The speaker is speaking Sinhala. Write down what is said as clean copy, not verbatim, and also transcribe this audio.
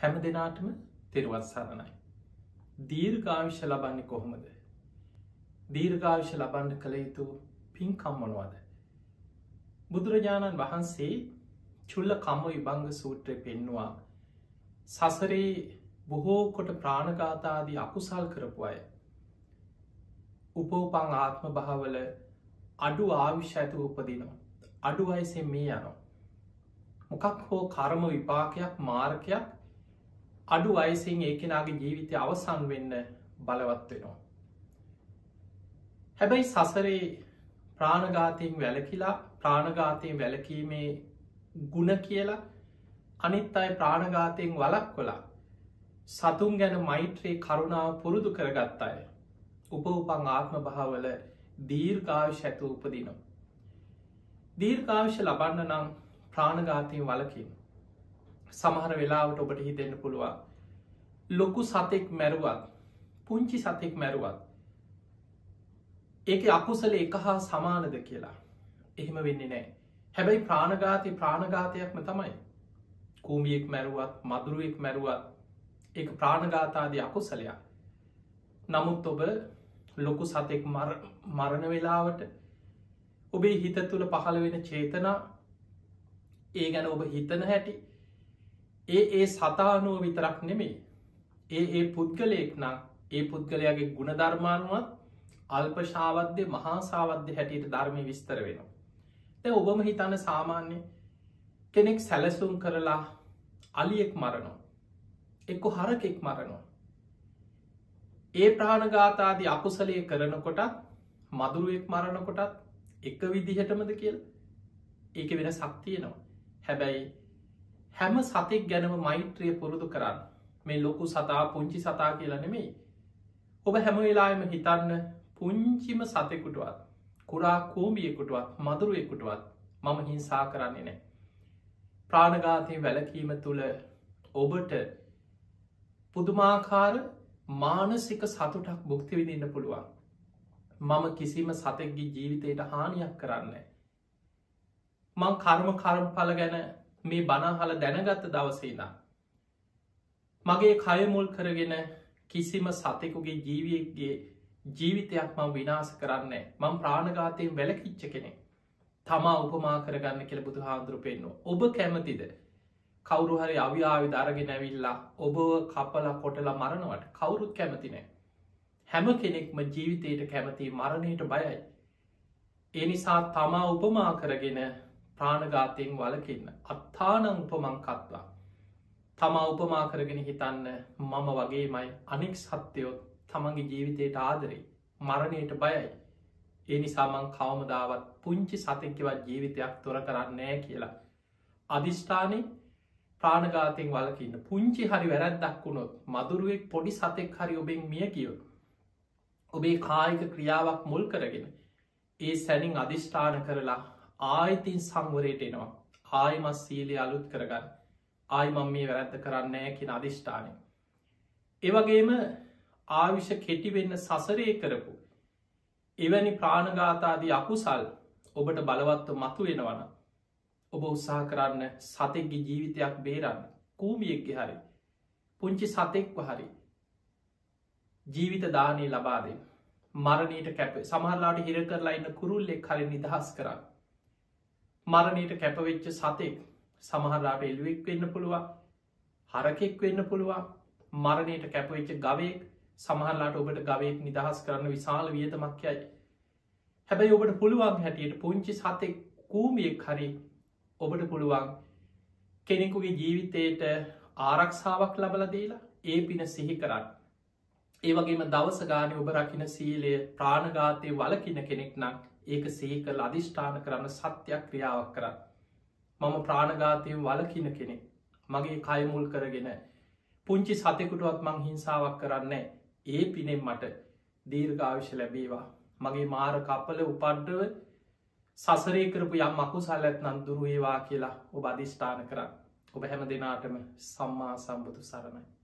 හැම දෙනාටම තෙරුවන් සරණයි. දීර්ඝායුෂ ලබන්නේ කොහොමද? දීර්ඝායුෂ ලබන්න කළ යුතු පින්කම් මොනවද? බුදුරජාණන් වහන්සේ චුල්ල කම්ම විභංග සූත්‍රය පෙන්නවා සසරේ බොහෝ කොට ප්‍රාණඝාතාදී අකුසල් කරපු අය උපෝපං ආත්ම භාවල අඩු ආයුෂ ඇතුව උපදිනවා. අඩු වයසෙන් මේ යනවා. මොකක් හෝ කර්ම විපාකයක් මාර්ගයක් අඩු වයසින් ඒ කෙනාගේ ජීවිතය අවසන් වෙන්න බලවත් වෙනවා. හැබැයි සසරේ ප්‍රාණඝාතයෙන් වැළකීලා ප්‍රාණඝාතයෙන් වැළකීමේ ගුණ කියලා අනිත් අය ප්‍රාණඝාතයෙන් වළක්වලා සතුන් ගැන මෛත්‍රී කරුණාව පුරුදු කරගත් අය උපෝපං ආත්ම භාවවල දීර්ඝායුෂ ඇතුව උපදිනවා. දීර්ඝායුෂ ලබන්න නම් ප්‍රාණඝාතයෙන් වළකින්න. සමහර වෙලාවට ඔබට හිතෙන්න පුළුවන් ලොකු සතෙක් මැරුවත් පුංචි සතෙක් මැරුවත් ඒක අකුසල එක හා සමානද කියලා. එහෙම වෙන්නේ නෑ. හැබැයි ප්‍රාණඝාතයක්ම තමයි. කූමියෙක් මැරුවත් මදුරුවෙක් මැරුවත් ඒ ප්‍රාණඝාතාදී අකුසලයක්. නමුත් ඔබ ලොකු සතෙක් මරණ වෙලාවට ඔබේ හිත තුළ පහළ වෙන චේතනා ඒ ගැන ඔබ හිතන හැටි ඒ සතානුව විතරක් නෙමේ ඒ පුද්ගලයෙක් නම් ඒ පුද්ගලයාගේ ගුණධර්මානුවත් අල්පශාවද්‍ය මහාසාවද්‍ය හැටියට ධර්මය විස්තර වෙනවා. ඔබම හිතන්න සාමාන්‍ය කෙනෙක් සැලසුම් කරලා අලියෙක් මරනවා එක්ක හරකෙක් මරනවා. ඒ ප්‍රාණඝාතාදී අකුසලය කරනකොටත් මදුරුවෙක් මරණකොටත් එක විදිහටමද කියල ඒක වෙන සක්තියනවා. හැබැයි හැම සතෙක් ගැනම මෛත්‍රිය පුරුදු කරන්න මේ ලොකු සතා පුංචි සතා කියලා නෙමෙයි. ඔබ හැම වෙලාම හිතන්න පුංචිම සතෙකුටුවත් කුරා කූමියෙකුටුවත් මදුරුවෙකුටුවත් මම හිංසා කරන්නේ නෑ. ප්‍රාණඝාතය වැළකීම තුළ ඔබට පුදුමාකාර මානසික සතුටක් භුක්ති විඳන්න පුළුවන්. මම කිසිම සතෙක්ගේ ජීවිතයට හානියක් කරන්න. මං කර්මඵල ගැන මේ බනාහල දැනගත්ත දවසේදා. මගේ කයමුල් කරගෙන කිසිම සතෙකුගේ ජීවියක්ගේ ජීවිතයක් මං විනාස කරන්නේ. මං ප්‍රාණඝාතයෙන් වැළකිච්ච කෙනෙ. තමා උපමා කරගන්න කියල බුදු හාන්දුරු පෙන්නවා. ඔබ කැමතිද කවරු හරි අවිආවි දරගෙන ඇවිල්ලා ඔබ කපල කොටල මරණවට කවුරුත් කැමති නෑ. හැම කෙනෙක්ම ජීවිතයට කැමති මරණයට බයයි. ඒ නිසා තමා උපමා කරගෙන ප්‍රාණඝාතයෙන් වළකින්න අත්තානං උපමංකත්වා. තමා උපමා කරගෙන හිතන්න මම වගේමයි අනෙක් සත්‍යයොත් තමන්ගේ ජීවිතයට ආදරේ මරණයට බයයි. ඒ නිසාමං කවමදාවත් පුංචි සතෙක්කවත් ජීවිතයක් තොර කරන්නේ කියලා. අධිෂ්ඨානය ප්‍රාණඝාතයෙන් වළකින්න පුංචි හරි වැරැද්දක් වුණොත් මදුරුවෙක් පොඩි සතෙක් හරි ඔබෙන් මිය කියෝ. ඔබේ කායික ක්‍රියාවක් මුල් කරගෙන ඒ සැනින් අධිෂ්ඨාන කරලා ආයිතින් සංවරයට එනවා. ආයමත් සීලය අලුත් කරගන්න ආයිමම් මේ වැරැත්ත කරන්නේ කියෙන අධිෂ්ඨානය. ඒවගේම ආවිෂ කෙටිවෙන්න සසරය කරපු එවැනි ප්‍රාණඝාතාදී අකුසල් ඔබට බලවත්ව මතු වෙනවන ඔබ උත්සාහ කරන්න සතෙක්ගේ ජීවිතයක් බේරන්න කූමියෙක්ගේ හරි පුංචි සතෙක්ව හරි ජීවිත දානය ලබාදෙන් මරණයට කැප සමහරලාට හිර කරලා ඉන්න කුරුල්ලෙක් හරි නිදහස් කරන්න. මරණයට කැපවෙච්ච සතෙක් සමහරලාට එල්ුවෙක් වෙන්න පුළුවන් හරකෙක් වෙන්න පුළුවන් මරණයට කැපවෙච්ච ගවයෙක් සමහරලාට ඔබට ගවයෙක් නිදහස් කරන්න විශාල වියතමක් යයි. හැබැයි ඔබට පුළුවන් හැටියට පුංචි සතෙක් කූමියෙක් හරි ඔබට පුළුවන් කෙනෙකුගේ ජීවිතයට ආරක්ෂාවක් ලබල දීලා ඒ පින සිහි කරන්න. ඒවගේම දවස ගානය ඔබ රකින සීලය ප්‍රාණඝාතය වලකින කෙනෙක් නම් ඒක සේකල් අධිෂ්ඨාන කරන්න සත්‍යයක් ක්‍රියාවක් කරන්න. මම ප්‍රාණඝාතය වලකින කෙනෙක් මගේ කයමුල් කරගෙන පුංචි සතෙකුටුවත් මං හිංසාවක් කරන්න ඒ පිනෙන් මට දීර්ඝායුෂ ලැබේවා. මගේ මාර කපල උපද්‍රව සසරේ කරපු යම් අකුසල් ඇත්නම් දුරුවේවා කියලා ඔබ අධිෂ්ඨාන කරන්න. ඔබ හැම දෙනාටම සම්මා සම්බුදු සරණයි.